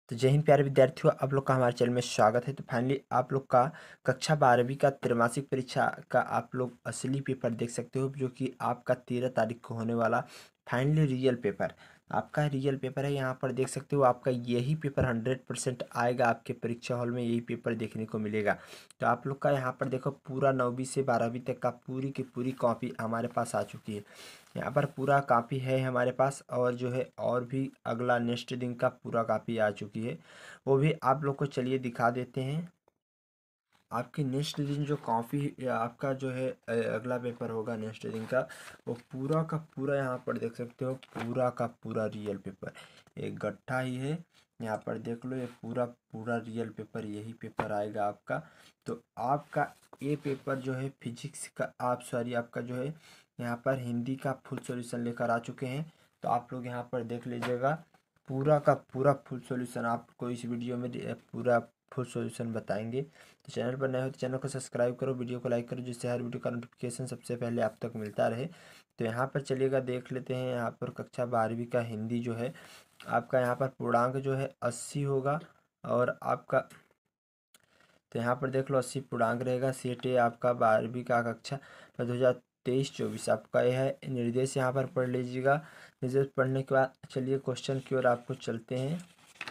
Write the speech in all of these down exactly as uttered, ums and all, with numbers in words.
तो जय हिंद प्यारे विद्यार्थियों, आप लोग का हमारे चैनल में स्वागत है। तो फाइनली आप लोग का कक्षा बारहवीं का त्रैमासिक परीक्षा का आप लोग असली पेपर देख सकते हो, जो कि आपका तेरह तारीख को होने वाला फाइनली रियल पेपर आपका रियल पेपर है। यहाँ पर देख सकते हो आपका यही पेपर हंड्रेड परसेंट आएगा, आपके परीक्षा हॉल में यही पेपर देखने को मिलेगा। तो आप लोग का यहाँ पर देखो पूरा नौवीं से बारहवीं तक का पूरी की पूरी कॉपी हमारे पास आ चुकी है। यहाँ पर पूरा कापी है हमारे पास, और जो है और भी अगला नेक्स्ट दिन का पूरा कापी आ चुकी है, वो भी आप लोग को चलिए दिखा देते हैं। आपकी नेक्स्ट दिन जो कॉपी आपका जो है अ, अगला पेपर होगा नेक्स्ट दिन का, वो पूरा का पूरा यहाँ पर देख सकते हो, पूरा का पूरा रियल पेपर एक गट्ठा ही है। यहाँ पर देख लो, ये पूरा पूरा रियल पेपर यही पेपर आएगा आपका। तो आपका ये पेपर जो है फिजिक्स का, आप सॉरी आपका जो है यहाँ पर हिंदी का फुल सॉल्यूशन लेकर आ चुके हैं। तो आप लोग यहाँ पर देख लीजिएगा, पूरा का पूरा फुल सॉल्यूशन आपको इस वीडियो में दे- पूरा फुल सॉल्यूशन बताएंगे। तो चैनल पर नए हो तो चैनल को सब्सक्राइब करो, वीडियो को लाइक करो, जिससे हर वीडियो का नोटिफिकेशन सबसे पहले आप तक मिलता रहे। तो यहाँ पर चलिएगा देख लेते हैं। यहाँ पर कक्षा बारहवीं का हिंदी जो है आपका, यहाँ पर पूर्णांक जो है अस्सी होगा, और आपका तो यहाँ पर देख लो अस्सी पूर्णांक रहेगा। सेट ए आपका बारहवीं का कक्षा दो हज़ार तेईस चौबीस आपका यह है निर्देश, यहाँ पर पढ़ लीजिएगा। निर्देश पढ़ने के बाद चलिए क्वेश्चन की ओर आपको चलते हैं।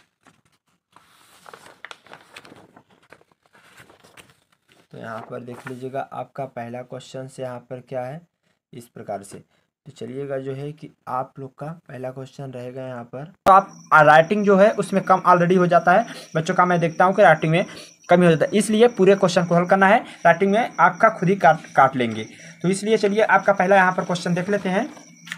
तो यहाँ पर देख लीजिएगा आपका पहला क्वेश्चन से यहाँ पर क्या है इस प्रकार से। तो चलिएगा जो है कि आप लोग का पहला क्वेश्चन रहेगा यहाँ पर, तो आप राइटिंग जो है उसमें कम ऑलरेडी हो जाता है बच्चों का। मैं देखता हूँ कि राइटिंग में कमी हो जाता है, इसलिए पूरे क्वेश्चन को हल करना है। राइटिंग में आपका खुद ही काट काट लेंगे। तो इसलिए चलिए आपका पहला यहाँ पर क्वेश्चन देख लेते हैं।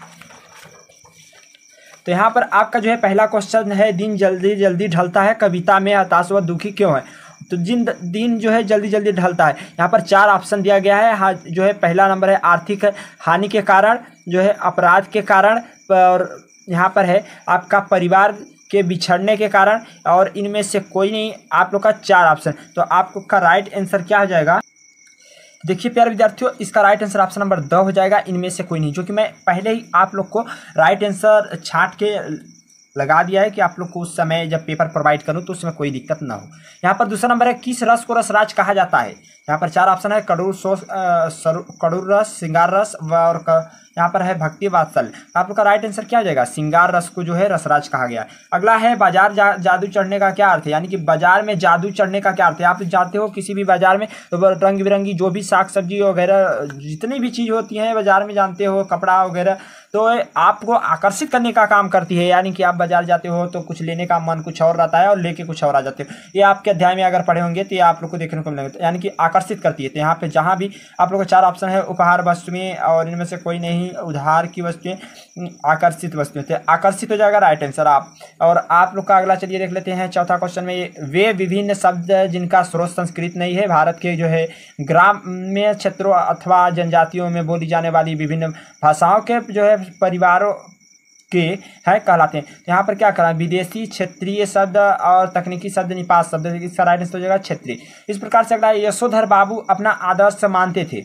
तो यहाँ पर आपका जो है पहला क्वेश्चन है, दिन जल्दी जल्दी ढलता है, कविता में हताश व दुखी क्यों है। तो जिन दिन जो है जल्दी जल्दी ढलता है, यहाँ पर चार ऑप्शन दिया गया है। हाँ, जो है पहला नंबर है आर्थिक हानि के कारण, जो है अपराध के कारण, और यहाँ पर है आपका परिवार के बिछड़ने के कारण, और इनमें से कोई नहीं। आप लोग का चार ऑप्शन, तो आपका राइट आंसर क्या हो जाएगा। देखिए प्यारे विद्यार्थियों, इसका right answer option number D हो जाएगा, इनमें से कोई नहीं। जो कि मैं पहले ही आप लोग को राइट आंसर छांट के लगा दिया है कि आप लोग को उस समय जब पेपर प्रोवाइड करूं तो उसमें कोई दिक्कत ना हो। यहाँ पर दूसरा नंबर है, किस रस को रसराज कहा जाता है। यहाँ पर चार ऑप्शन है, कड़ूर सोस कड़ूर रस, श्रृंगार रस, और यहाँ पर है भक्ति वात्सल्य। आप लोग का राइट आंसर क्या हो जाएगा, श्रृंगार रस को जो है रसराज कहा गया। अगला है, बाजार जा, जादू चढ़ने का क्या अर्थ है, यानी कि बाजार में जादू चढ़ने का क्या अर्थ है। आप जानते हो किसी भी बाजार में तो रंग बिरंगी जो भी साग सब्जी वगैरह जितनी भी चीज़ होती हैं बाजार में, जानते हो कपड़ा वगैरह, तो आपको आकर्षित करने का काम करती है। यानी कि आप बाजार जाते हो तो कुछ लेने का मन कुछ और रहता है और लेके कुछ और आ जाते हो। ये आपके अध्याय में अगर पढ़े होंगे तो ये आप लोग को देखने को मिलेगा, यानी कि आकर्षित करती है। तो यहाँ पे जहाँ भी आप लोग को चार ऑप्शन है, उपहार वस्तुएं, और इनमें से कोई नहीं, उधार की वस्तुएं, आकर्षित वस्तुएं, तो आकर्षित हो जाएगा राइट आंसर आप। और आप लोग का अगला चलिए देख लेते हैं चौथा क्वेश्चन में, वे विभिन्न शब्द जिनका स्रोत संस्कृत नहीं है, भारत के जो है ग्रामीण क्षेत्रों अथवा जनजातियों में बोली जाने वाली विभिन्न भाषाओं के जो है परिवारों के है कहलाते हैं। तो यहाँ पर क्या करा, विदेशी क्षेत्रीय शब्द और तकनीकी शब्द निपात शब्द, इसका राइट आंसर हो जाएगा क्षेत्रीय। इस प्रकार से अगला, यशोधर बाबू अपना आदर्श मानते थे।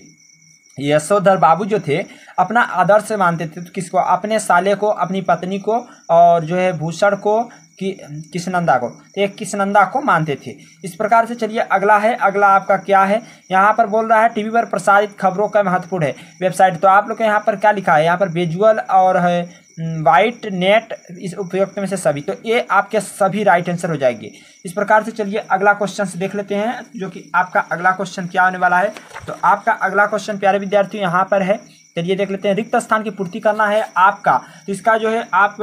यशोधर बाबू जो थे अपना आदर्श मानते थे, तो किसको, अपने साले को, अपनी पत्नी को, और जो है भूषण को, कि किसनंदा को, तो एक किसनंदा को मानते थे। इस प्रकार से चलिए अगला है, अगला आपका क्या है, यहाँ पर बोल रहा है टीवी पर प्रसारित खबरों का महत्वपूर्ण है वेबसाइट। तो आप लोग के यहाँ पर क्या लिखा है, यहाँ पर विजुअल और है वाइट नेट, इस उपयुक्त में से सभी, तो ये आपके सभी राइट आंसर हो जाएंगे। इस प्रकार से चलिए अगला क्वेश्चन से देख लेते हैं, जो कि आपका अगला क्वेश्चन क्या होने वाला है। तो आपका अगला क्वेश्चन प्यारे विद्यार्थियों यहाँ पर है, चलिए देख लेते हैं। रिक्त स्थान की पूर्ति करना है आपका, तो इसका जो है आप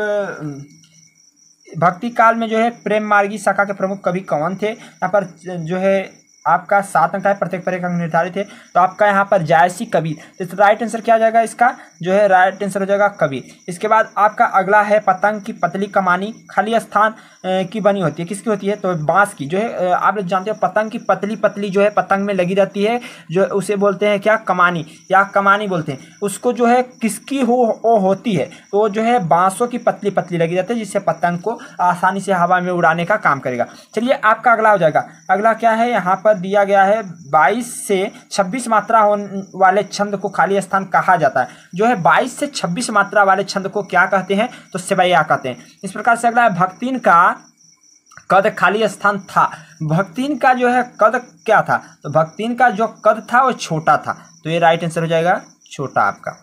भक्ति काल में जो है प्रेम मार्गी शाखा के प्रमुख कवि कौन थे। यहाँ पर जो है आपका सात अंक है, प्रत्येक पर एक अंक निर्धारित है। तो आपका यहाँ पर जायसी कबीर, तो राइट आंसर क्या आ जाएगा, इसका जो है राइट आंसर हो जाएगा कबीर। इसके बाद आपका अगला है, पतंग की पतली कमानी खाली स्थान की बनी होती है, किसकी होती है, तो बांस की। जो है आप लोग जानते हो पतंग की पतली पतली जो है पतंग में लगी रहती है, जो उसे बोलते हैं क्या, कमानी, या कमानी बोलते हैं उसको। जो है किसकी हो वो होती है, तो जो है बांसों की पतली पतली लगी रहती है, जिससे पतंग को आसानी से हवा में उड़ाने का काम करेगा। चलिए आपका अगला हो जाएगा, अगला क्या है, यहाँ पर दिया गया है, बाईस से छब्बीस मात्रा होने वाले छंद को खाली स्थान कहा जाता है। जो है बाईस से छब्बीस मात्रा वाले छंद को क्या कहते हैं, तो सेवैया कहते हैं। इस प्रकार से अगला है, भक्तिन का कद खाली स्थान था। भक्तिन का जो है कद क्या था, तो भक्तिन का जो कद था वो छोटा था, तो ये राइट आंसर हो जाएगा छोटा आपका।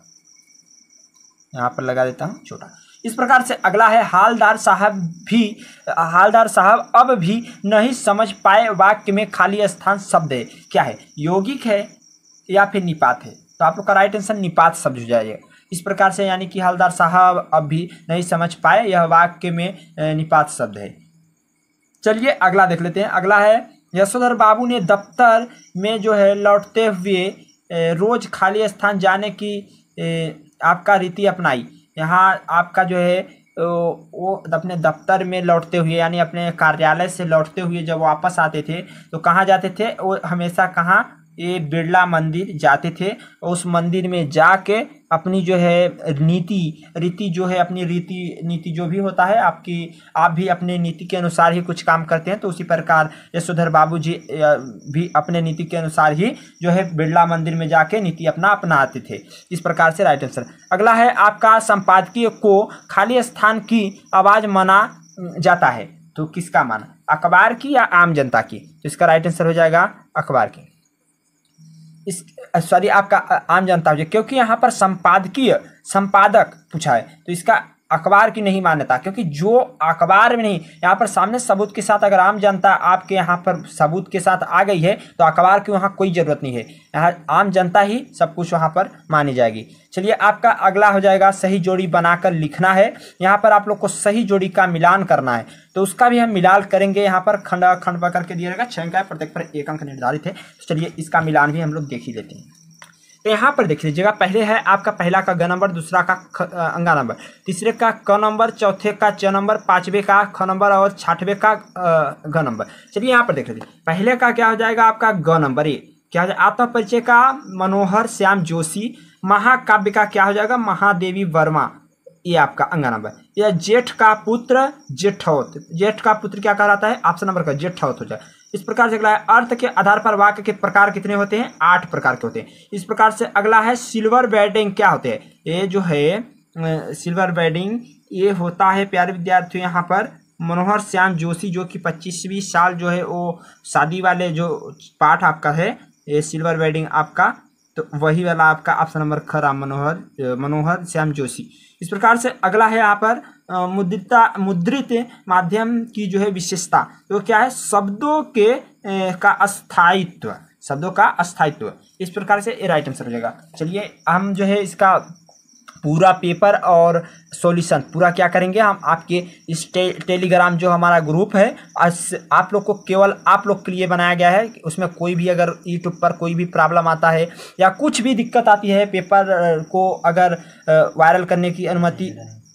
यहाँ पर लगा देता हूँ छोटा। इस प्रकार से अगला है हालदार साहब भी हालदार साहब अब भी नहीं समझ पाए वाक्य में खाली स्थान शब्द है, क्या है, यौगिक है या फिर निपात है, तो आप लोग का राइट आंसर निपात शब्द हो जाएगा। इस प्रकार से यानी कि हालदार साहब अब भी नहीं समझ पाए, यह वाक्य में निपात शब्द है। चलिए अगला देख लेते हैं। अगला है यशोधर बाबू ने दफ्तर में जो है लौटते हुए रोज खाली स्थान जाने की आपका रीति अपनाई। यहाँ आपका जो है वो अपने दफ्तर में लौटते हुए यानी अपने कार्यालय से लौटते हुए जब वापस आते थे तो कहाँ जाते थे, वो हमेशा कहाँ, ये बिरला मंदिर जाते थे। उस मंदिर में जाके अपनी जो है नीति रीति जो है अपनी रीति नीति जो भी होता है आपकी, आप भी अपने नीति के अनुसार ही कुछ काम करते हैं, तो उसी प्रकार यशोधर बाबू जी भी अपने नीति के अनुसार ही जो है बिरला मंदिर में जाके नीति अपना अपनाते थे। इस प्रकार से राइट आंसर। अगला है आपका संपादकीय को खाली स्थान की आवाज़ माना जाता है, तो किसका माना, अखबार की या आम जनता की, तो इसका राइट आंसर हो जाएगा अखबार की। इस सॉरी आपका आम जनता हो जाए, क्योंकि यहाँ पर संपादकीय संपादक पूछा है, तो इसका अखबार की नहीं मान्यता, क्योंकि जो अखबार में नहीं, यहाँ पर सामने सबूत के साथ अगर आम जनता आपके यहाँ पर सबूत के साथ आ गई है तो अखबार की वहाँ कोई ज़रूरत नहीं है, यहाँ आम जनता ही सब कुछ वहाँ पर मानी जाएगी। चलिए आपका अगला हो जाएगा सही जोड़ी बनाकर लिखना है। यहाँ पर आप लोग को सही जोड़ी का मिलान करना है, तो उसका भी हम मिलान करेंगे। यहाँ पर खंड खंड पकड़ के दिया रहेगा, छः अंक है, प्रत्येक पर एक अंक निर्धारित है। चलिए इसका मिलान भी हम लोग देख ही लेते हैं। तो यहाँ पर देख लीजिएगा, पहले है आपका पहला का ग नंबर, दूसरा का ख अंगा नंबर, तीसरे का क नंबर, चौथे का च नंबर, पांचवे का ख नंबर और छठवें का ग नंबर। चलिए यहाँ पर देख लीजिए, पहले का क्या हो जाएगा आपका ग नंबर, ये क्या हो जाएगा आत्मपरिचय का मनोहर श्याम जोशी, महाकाव्य का क्या हो जाएगा महादेवी वर्मा, ये आपका अंगा नंबर। यह जेठ का पुत्र जेठौत, जेठ का पुत्र क्या कहलाता है, ऑप्शन नंबर का जेठौत हो जाए। इस प्रकार से अगला है अर्थ के आधार पर वाक्य के प्रकार कितने होते हैं, आठ प्रकार के होते हैं। इस प्रकार से अगला है सिल्वर वेडिंग क्या होते हैं, ये जो है सिल्वर वेडिंग ये होता है प्यारे विद्यार्थियों यहाँ पर मनोहर श्याम जोशी जो कि पच्चीसवीं साल जो है वो शादी वाले जो पाठ आपका है ये सिल्वर वेडिंग आपका, तो वही वाला आपका ऑप्शन नंबर खरा मनोहर मनोहर श्याम जोशी। इस प्रकार से अगला है यहाँ पर मुद्रिता मुद्रित माध्यम की जो है विशेषता, तो क्या है शब्दों के ए, का अस्थायित्व, शब्दों का अस्थायित्व। इस प्रकार से ये राइट आंसर हो जाएगा। चलिए हम जो है इसका पूरा पेपर और सॉल्यूशन पूरा क्या करेंगे, हम आपके इस टे, टेलीग्राम जो हमारा ग्रुप है आप लोग को केवल आप लोग के लिए बनाया गया है। उसमें कोई भी अगर यूट्यूब पर कोई भी प्रॉब्लम आता है या कुछ भी दिक्कत आती है, पेपर को अगर वायरल करने की अनुमति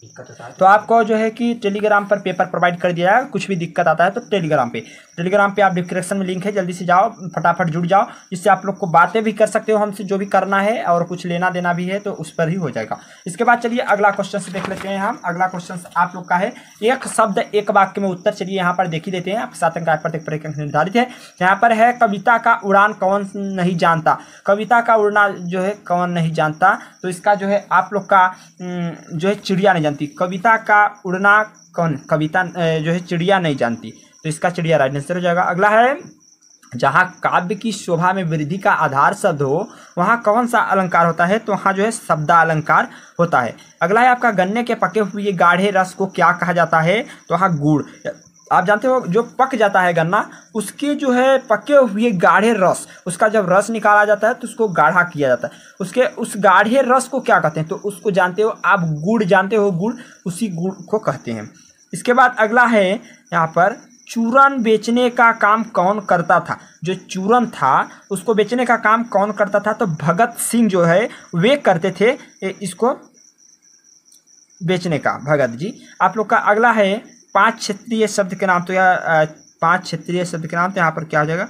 तो आपको जो है कि टेलीग्राम पर पेपर प्रोवाइड कर दिया है। कुछ भी दिक्कत आता है तो टेलीग्राम पे टेलीग्राम पे आप डिस्क्रिप्शन में लिंक है, जल्दी से जाओ फटाफट जुड़ जाओ, जिससे आप लोग को बातें भी कर सकते हो हमसे, जो भी करना है और कुछ लेना देना भी है तो उस पर ही हो जाएगा। इसके बाद चलिए अगला क्वेश्चन से देख लेते हैं हम। अगला क्वेश्चन आप लोग का है एक शब्द एक वाक्य में उत्तर। चलिए यहाँ पर देख ही देते हैं, आप सात अंक प्रत्येक पर एक अंक निर्धारित है। यहाँ पर है कविता का उड़ान कौन नहीं जानता, कविता का उड़ना जो है कौन नहीं जानता, तो इसका जो है आप लोग का जो है चिड़िया नहीं जानती। कविता का उड़ना कौन, कविता जो है चिड़िया नहीं जानती, तो इसका चिड़िया राइट आंसर हो जाएगा। अगला है जहाँ काव्य की शोभा में वृद्धि का आधार शब्द हो वहाँ कौन सा अलंकार होता है, तो वहाँ जो है शब्दा अलंकार होता है। अगला है आपका गन्ने के पके हुए गाढ़े रस को क्या कहा जाता है, तो वहाँ गुड़। आप जानते हो जो पक जाता है गन्ना, उसके जो है पके हुए गाढ़े रस, उसका जब रस निकाला जाता है तो उसको गाढ़ा किया जाता है। उसके उस गाढ़े रस को क्या कहते हैं, तो उसको जानते हो आप, गुड़ जानते हो, गुड़, उसी गुड़ को कहते हैं। इसके बाद अगला है यहाँ पर चूरन बेचने का काम कौन करता था, जो चूरन था उसको बेचने का काम कौन करता था, तो भगत सिंह जो है वे करते थे इसको बेचने का, भगत जी। आप लोग का अगला है पांच क्षेत्रीय शब्द के नाम, तो यह पांच क्षेत्रीय शब्द के नाम, तो यहाँ पर क्या हो जाएगा,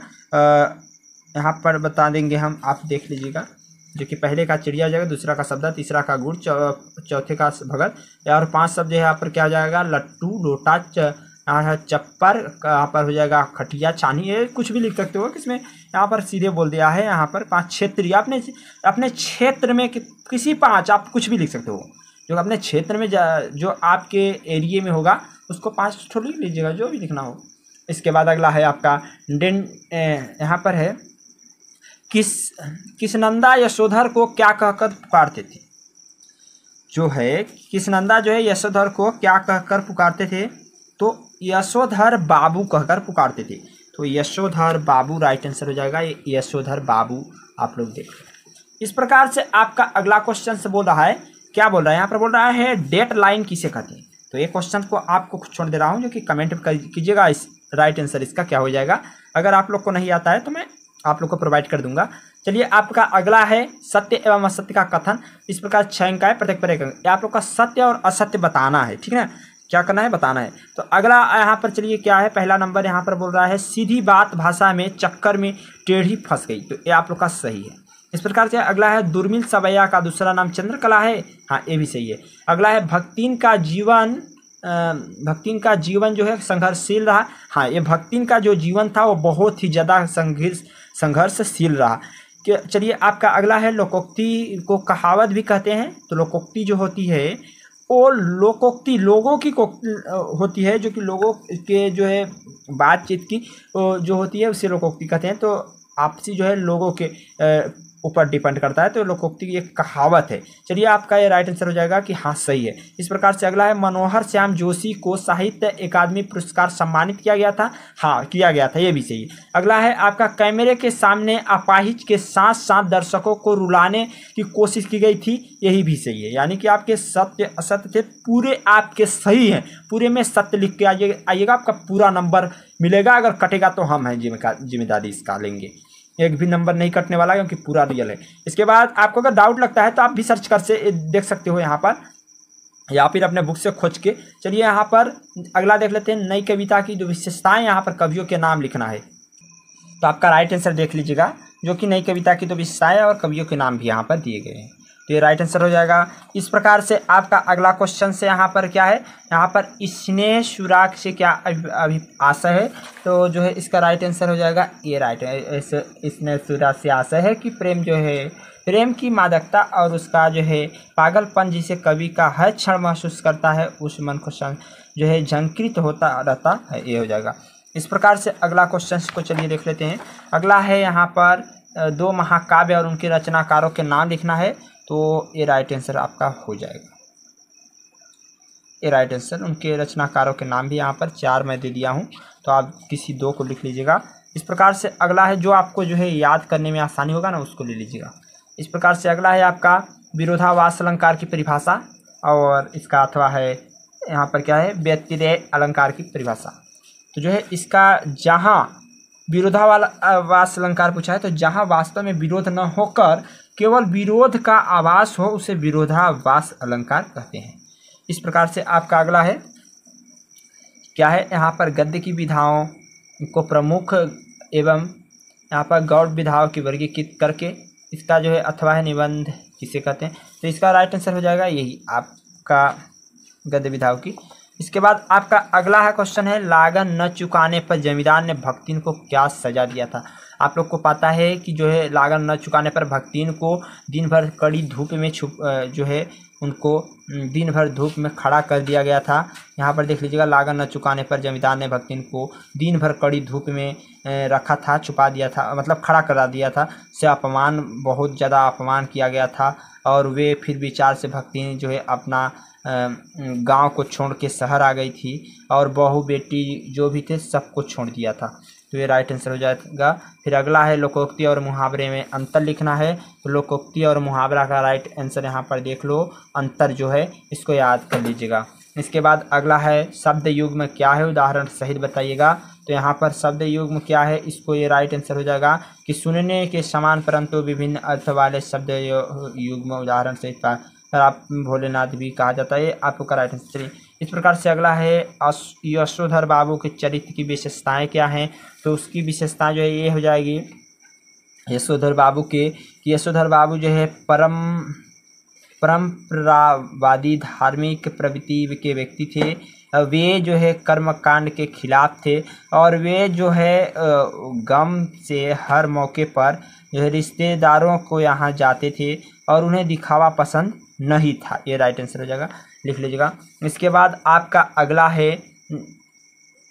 यहाँ पर बता देंगे हम, आप देख लीजिएगा, जो कि पहले का चिड़िया हो जाएगा, दूसरा का शब्द, तीसरा का गुड़, चौथे का भगत, और पांच शब्द है यहाँ पर क्या हो जाएगा, लट्टू, लोटा, यहाँ चप्पर, यहाँ पर हो जाएगा खटिया, छानी, ये कुछ भी लिख सकते हो किसमें, यहाँ पर सीधे बोल दिया है। यहाँ पर पांच क्षेत्रीय, अपने अपने क्षेत्र में कि, किसी पांच आप कुछ भी लिख सकते हो, जो अपने क्षेत्र में जो आपके एरिए में होगा उसको पांच ठो लिख लीजिएगा, जो भी लिखना हो। इसके बाद अगला है आपका डेन यहाँ पर है, किस किसनंदा यशोधर को क्या कहकर पुकारते थे। जो है किसनंदा जो है यशोधर को क्या कहकर पुकारते थे, तो यशोधर बाबू कहकर पुकारते थे। तो यशोधर बाबू राइट आंसर हो जाएगा, ये यशोधर बाबू आप लोग देख रहे हैं। इस प्रकार से आपका अगला क्वेश्चन से बोल रहा है, क्या बोल रहा है यहाँ पर, बोल रहा है डेट लाइन किसे कहते हैं। तो ये क्वेश्चन को आपको छोड़ दे रहा हूँ, जो कि कमेंट कीजिएगा इस राइट आंसर इसका क्या हो जाएगा। अगर आप लोग को नहीं आता है तो मैं आप लोग को प्रोवाइड कर दूंगा। चलिए आपका अगला है सत्य एवं असत्य का कथन। इस प्रकार छह अंक है, प्रत्येक पर एक अंक। आप लोग का सत्य और असत्य बताना है, ठीक है, क्या करना है बताना है। तो अगला यहाँ पर चलिए क्या है, पहला नंबर यहाँ पर बोल रहा है सीधी बात भाषा में चक्कर में टेढ़ी फंस गई। तो ये आप लोग का सही है। इस प्रकार से अगला है दुर्मिल सवैया का दूसरा नाम चंद्रकला है। हाँ ये भी सही है। अगला है भक्तिन का जीवन भक्तिन का जीवन जो है संघर्षशील रहा। हाँ ये भक्तिन का जो जीवन था वो बहुत ही ज़्यादा संघर्ष संघर्षशील रहा। चलिए आपका अगला है लोकोक्ति को कहावत भी कहते हैं। तो लोकोक्ति जो होती है वो लोकोक्ति लोगों की होती है, जो कि लोगों के जो है बातचीत की जो होती है उसे लोकोक्ति कहते हैं। तो आपसी जो है लोगों के ऊपर डिपेंड करता है। तो लोकोक्ति एक कहावत है। चलिए आपका ये राइट आंसर हो जाएगा कि हाँ सही है। इस प्रकार से अगला है मनोहर श्याम जोशी को साहित्य अकादमी पुरस्कार सम्मानित किया गया था। हाँ किया गया था, ये भी सही है। अगला है आपका कैमरे के सामने अपाहिज के साथ साथ दर्शकों को रुलाने की कोशिश की गई थी, यही भी सही है। यानी कि आपके सत्य असत्य थे पूरे आपके सही हैं, पूरे में सत्य लिख के आइए आइएगा, आपका पूरा नंबर मिलेगा। अगर कटेगा तो हम हैं जिम्मेदारी इसका लेंगे, एक भी नंबर नहीं कटने वाला क्योंकि पूरा रियल है। इसके बाद आपको अगर डाउट लगता है तो आप भी सर्च कर से देख सकते हो यहाँ पर, या फिर अपने बुक से खोज के। चलिए यहाँ पर अगला देख लेते हैं, नई कविता की जो विशेषताएं, यहाँ पर कवियों के नाम लिखना है। तो आपका राइट आंसर देख लीजिएगा, जो कि नई कविता की तो विशेषताएं और कवियों के नाम भी यहाँ पर दिए गए हैं। तो ये राइट आंसर हो जाएगा। इस प्रकार से आपका अगला क्वेश्चन से यहाँ पर क्या है, यहाँ पर स्नेह सुराग से क्या अभी आशय है। तो जो है इसका राइट आंसर हो जाएगा ये राइट है। स्नेह सुराग से आशय है कि प्रेम जो है, प्रेम की मादकता और उसका जो है पागलपन जिसे कवि का हर क्षण महसूस करता है, उस मन को जो है झंकृत होता रहता है, ये हो जाएगा। इस प्रकार से अगला क्वेश्चन को चलिए देख लेते हैं। अगला है यहाँ पर दो महाकाव्य और उनके रचनाकारों के नाम लिखना है। तो ये राइट आंसर आपका हो जाएगा, ये राइट आंसर। उनके रचनाकारों के नाम भी यहाँ पर चार मैं दे दिया हूँ, तो आप किसी दो को लिख लीजिएगा। इस प्रकार से अगला है जो आपको जो है याद करने में आसानी होगा ना, उसको ले लीजिएगा। इस प्रकार से अगला है आपका विरोधाभास अलंकार की परिभाषा, और इसका अथवा है यहाँ पर क्या है व्यतिरेय अलंकार की परिभाषा। तो जो है इसका जहाँ विरोधाभास अलंकार पूछा है, तो जहाँ वास्तव में विरोध न होकर केवल विरोध का आभास हो उसे विरोधाभास अलंकार कहते हैं। इस प्रकार से आपका अगला है क्या है, यहाँ पर गद्य की विधाओं को प्रमुख एवं यहाँ पर गौड़ विधाओं की वर्गीकृत करके इसका जो है अथवा है निबंध किसे कहते हैं। तो इसका राइट आंसर हो जाएगा यही आपका गद्य विधाओं की। इसके बाद आपका अगला है क्वेश्चन है, लागन न चुकाने पर जमींदार ने भक्तिन को क्या सजा दिया था। आप लोग को पता है कि जो है लागन न चुकाने पर भक्तिन को दिन भर कड़ी धूप में छुप जो है उनको दिन भर धूप में खड़ा कर दिया गया था। यहाँ पर देख लीजिएगा, लागन न चुकाने पर जमींदार ने भक्तिन को दिन भर कड़ी धूप में रखा था, छुपा दिया था, मतलब खड़ा करा दिया था। से अपमान, बहुत ज़्यादा अपमान किया गया था, और वे फिर विचार से भक्तिन जो है अपना गांव को छोड़ के शहर आ गई थी, और बहू बेटी जो भी थे सबको छोड़ दिया था। तो ये राइट आंसर हो जाएगा। फिर अगला है लोकोक्ति और मुहावरे में अंतर लिखना है। तो लोकोक्ति और मुहावरा का राइट आंसर यहाँ पर देख लो, अंतर जो है इसको याद कर लीजिएगा। इसके बाद अगला है शब्द युग्म क्या है, उदाहरण सहित बताइएगा। तो यहाँ पर शब्द युग्म क्या है, इसको ये राइट आंसर हो जाएगा कि सुनने के समान परंतु विभिन्न अर्थ वाले शब्द युग्म, उदाहरण सहित आप भोलेनाथ भी कहा जाता है, आपका राइट आंसर। चलिए इस प्रकार से अगला है यशोधर बाबू के चरित्र की विशेषताएं क्या हैं। तो उसकी विशेषता जो है ये हो जाएगी यशोधर बाबू के, कि यशोधर बाबू जो है परम परंपरावादी धार्मिक प्रवृत्ति के व्यक्ति थे। वे जो है कर्मकांड के खिलाफ थे, और वे जो है गम से हर मौके पर जो है रिश्तेदारों को यहाँ जाते थे, और उन्हें दिखावा पसंद नहीं था। ये राइट आंसर हो जाएगा, लिख लीजिएगा। इसके बाद आपका अगला है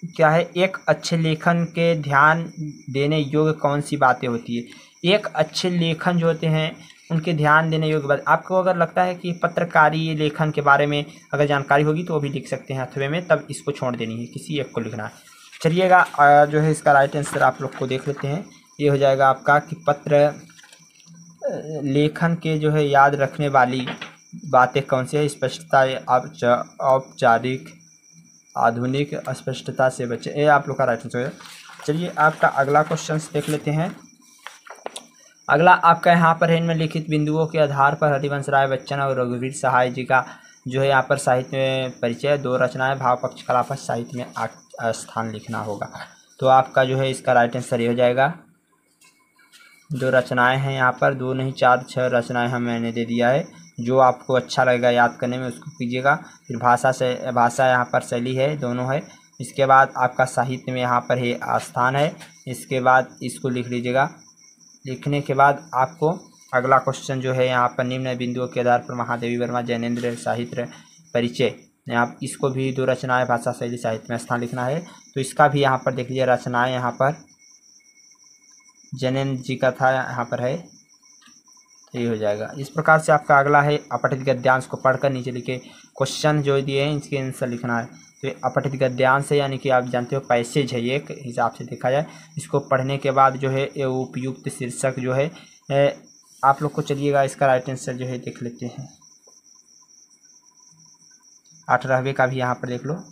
क्या है, एक अच्छे लेखन के ध्यान देने योग्य कौन सी बातें होती है। एक अच्छे लेखन जो होते हैं उनके ध्यान देने योग्य बात, आपको अगर लगता है कि पत्रकारी लेखन के बारे में अगर जानकारी होगी तो वो भी लिख सकते हैं अथवे में, तब इसको छोड़ देनी है, किसी एक को लिखना है। चलिएगा अ, जो है इसका राइट आंसर आप लोग को देख लेते हैं। ये हो जाएगा आपका कि पत्र अ, लेखन के जो है याद रखने वाली बातें कौन सी है। स्पष्टता, औपचा- औपचारिक, आधुनिक, अस्पष्टता से बचे, ये आप लोग का राइट आंसर है। चलिए आपका अगला क्वेश्चन देख लेते हैं। अगला आपका यहाँ पर है, इनमें लिखित बिंदुओं के आधार पर हरिवंश राय बच्चन और रघुवीर सहाय जी का जो है यहाँ पर साहित्य में परिचय, दो रचनाएं, भाव पक्ष कलापक्ष साहित्य में आ- स्थान लिखना होगा। तो आपका जो है इसका राइट आंसर ये हो जाएगा। दो रचनाएं हैं यहाँ पर, दो नहीं चार छह रचनाएं हम मैंने दे दिया है। जो आपको अच्छा लगेगा याद करने में उसको कीजिएगा। फिर भाषा से भाषा यहाँ पर शैली है, दोनों है। इसके बाद आपका साहित्य में यहाँ पर है आस्थान है। इसके बाद इसको लिख लीजिएगा। लिखने के बाद आपको अगला क्वेश्चन जो है यहाँ पर, निम्न बिंदुओं के आधार पर महादेवी वर्मा जैनेन्द्र साहित्य परिचय, आप इसको भी दो रचनाएं, भाषा शैली, साहित्य में स्थान लिखना है। तो इसका भी यहाँ पर देख लीजिए, रचनाएं यहाँ पर जैनेन्द्र जी का था, यहाँ पर है, तो ये हो जाएगा। इस प्रकार से आपका अगला है, अपठित गद्यांश को पढ़कर नीचे लिखे क्वेश्चन जो दिए हैं इसके आंसर लिखना है। तो अपठित गद्यांश है, यानी कि आप जानते हो पैसेज है, एक हिसाब से देखा जाए। इसको पढ़ने के बाद जो है ये उपयुक्त शीर्षक जो है ए, आप लोग को, चलिएगा इसका राइट आंसर जो है देख लेते हैं। अठारहवें का भी यहाँ पर देख लो,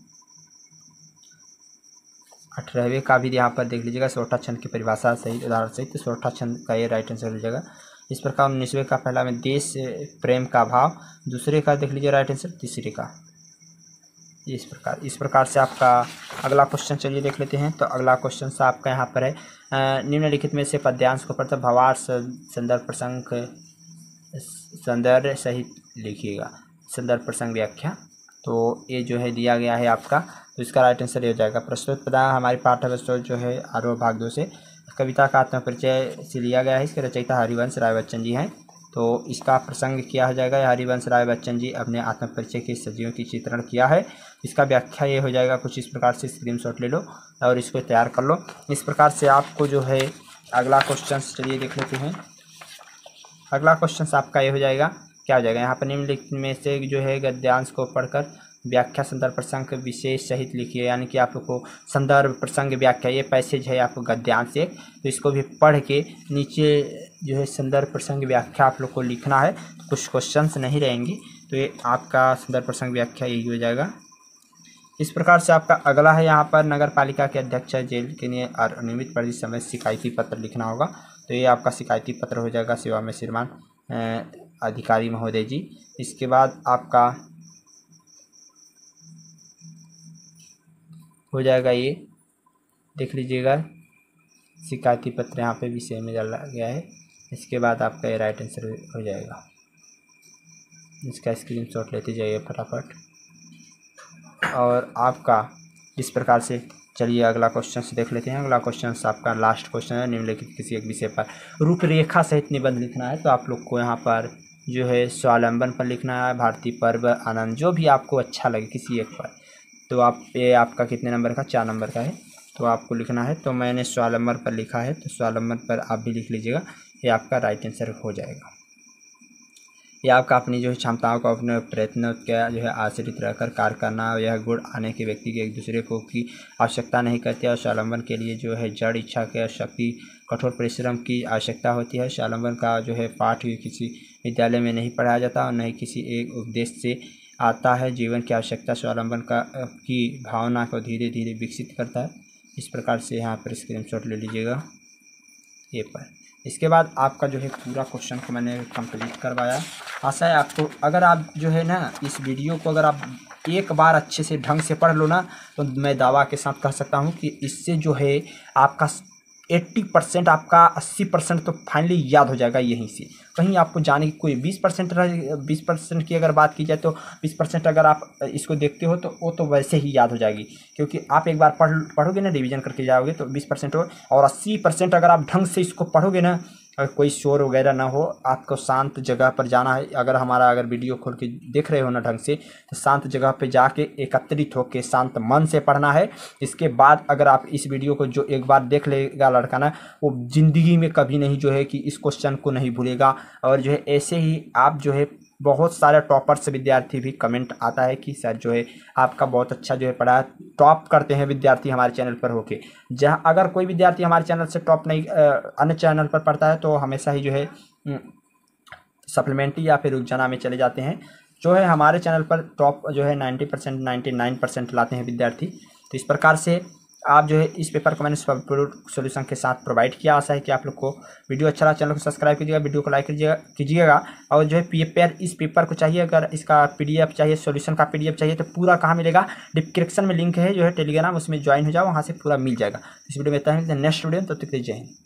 अठारहवें का भी यहाँ पर देख लीजिएगा। सोठा छंद की परिभाषा सहित उदाहरण सहित सोठा छंद का ये राइट आंसर हो जाएगा। इस प्रकार उन्नीसवें का पहला में देश प्रेम का भाव, दूसरे का देख लीजिए राइट आंसर, तीसरे का इस प्रकार इस प्रकार से आपका अगला क्वेश्चन चलिए देख लेते हैं। तो अगला क्वेश्चन सा आपका यहाँ पर है, निम्नलिखित में से पद्यांश को पढ़कर भावार्थ, संदर्भ, प्रसंग, संदर्भ सहित लिखिएगा। संदर्भ, प्रसंग, व्याख्या, तो ये जो है दिया गया है आपका। तो इसका राइट आंसर ये हो जाएगा। प्रस्तुत पदार्थ हमारी पाठ्य पुस्तक जो है आरोह भाग दो से कविता का आत्म परिचय से लिया गया है। इसके रचयिता हरिवंश राय बच्चन जी हैं। तो इसका प्रसंग किया हो जाएगा, हरिवंश राय बच्चन जी अपने आत्म परिचय के सजीवों की चित्रण किया है। इसका व्याख्या ये हो जाएगा कुछ इस प्रकार से, स्क्रीनशॉट ले लो और इसको तैयार कर लो। इस प्रकार से आपको जो है अगला क्वेश्चन चलिए देख लेते हैं। अगला क्वेश्चन आपका ये हो जाएगा, क्या हो जाएगा यहाँ पर, निम्नलिखित में से जो है गद्यांश को पढ़कर व्याख्या, संदर्भ, प्रसंग, विशेष सहित लिखिए। यानी कि आप लोग को संदर्भ, प्रसंग, व्याख्या, ये पैसेज है आपको गद्यांश एक, तो इसको भी पढ़ के नीचे जो है संदर्भ, प्रसंग, व्याख्या आप लोग को लिखना है। तो कुछ क्वेश्चंस नहीं रहेंगी, तो ये आपका संदर्भ, प्रसंग, व्याख्या यही हो जाएगा। इस प्रकार से आपका अगला है यहाँ पर, नगर पालिका के अध्यक्ष जेल के लिए अनियमित परिधि समय शिकायती पत्र लिखना होगा। तो ये आपका शिकायती पत्र हो जाएगा, सेवा में श्रीमान अधिकारी महोदय जी। इसके बाद आपका हो जाएगा, ये देख लीजिएगा शिकायती पत्र यहाँ पे विषय में डाला गया है। इसके बाद आपका ये राइट आंसर हो जाएगा। इसका स्क्रीनशॉट लेते जाइए फटाफट। और आपका इस प्रकार से चलिए अगला क्वेश्चन से देख लेते हैं। अगला क्वेश्चन आपका लास्ट क्वेश्चन है, निम्नलिखित किसी एक विषय पर रूपरेखा सहित निबंध लिखना है। तो आप लोग को यहाँ पर जो है स्वावलंबन पर लिखना है, भारतीय पर्व, आनंद, जो भी आपको अच्छा लगे किसी एक पर। तो आप ये आपका कितने नंबर का, चार नंबर का है, तो आपको लिखना है। तो मैंने स्वावलंबन पर लिखा है, तो स्वावलंबन पर आप भी लिख लीजिएगा, ये आपका राइट आंसर हो जाएगा। ये आपका अपनी जो है क्षमताओं को, अपने प्रयत्नों का जो है आश्रित रहकर कार्य करना, यह गुण आने के व्यक्ति के एक दूसरे को की आवश्यकता नहीं करती है। और स्वावलंबन के लिए जो है जड़ इच्छा के शक्ति, कठोर परिश्रम की आवश्यकता होती है। स्वावलंबन का जो है पाठ किसी विद्यालय में नहीं पढ़ाया जाता और न ही किसी एक उपदेश से आता है। जीवन की आवश्यकता स्वावलंबन का की भावना को धीरे धीरे विकसित करता है। इस प्रकार से यहाँ पर स्क्रीनशॉट ले लीजिएगा ये पर। इसके बाद आपका जो है पूरा क्वेश्चन को मैंने कंप्लीट करवाया। आशा है आपको, अगर आप जो है ना इस वीडियो को अगर आप एक बार अच्छे से ढंग से पढ़ लो ना, तो मैं दावा के साथ कह सकता हूँ कि इससे जो है आपका अस्सी परसेंट, आपका अस्सी परसेंट तो फाइनली याद हो जाएगा यहीं से। कहीं आपको जाने की कोई बीस परसेंट बीस परसेंट की अगर बात की जाए तो बीस परसेंट अगर आप इसको देखते हो तो वो तो वैसे ही याद हो जाएगी, क्योंकि आप एक बार पढ़ पढ़ोगे ना, रिवीजन करके जाओगे तो बीस परसेंट हो। और अस्सी परसेंट अगर आप ढंग से इसको पढ़ोगे ना और कोई शोर वगैरह ना हो, आपको शांत जगह पर जाना है। अगर हमारा अगर वीडियो खोल के देख रहे हो ना ढंग से, तो शांत जगह पे जाके एकत्रित होकर शांत मन से पढ़ना है। इसके बाद अगर आप इस वीडियो को जो एक बार देख लेगा लड़का ना, वो ज़िंदगी में कभी नहीं जो है कि इस क्वेश्चन को नहीं भूलेगा। और जो है ऐसे ही आप जो है बहुत सारे टॉपर्स विद्यार्थी भी कमेंट आता है कि सर जो है आपका बहुत अच्छा जो है पढ़ा, टॉप करते हैं विद्यार्थी हमारे चैनल पर होके। जहाँ अगर कोई विद्यार्थी हमारे चैनल से टॉप नहीं अन्य चैनल पर पढ़ता है तो हमेशा ही जो है सप्लीमेंट्री या फिर रुझाना में चले जाते हैं। जो है हमारे चैनल पर टॉप जो है ninety percent ninety nine percent लाते हैं विद्यार्थी। तो इस प्रकार से आप जो है इस पेपर को मैंने सोल्यूशन के साथ प्रोवाइड किया। आशा है कि आप लोग को वीडियो अच्छा लगा। चैनल को सब्सक्राइब कीजिएगा, वीडियो को लाइक कीजिएगा कीजिएगा और जो है पेपर इस पेपर को चाहिए, अगर इसका पीडीएफ चाहिए, सॉल्यूशन का पीडीएफ चाहिए तो पूरा कहाँ मिलेगा, डिस्क्रिप्शन में लिंक है जो है टेलीग्राम, उसमें ज्वाइन हो जाओ, वहाँ से पूरा मिल जाएगा। इस वीडियो में इतना ही, नेक्स्ट वीडियो में तब तक जय हिंद।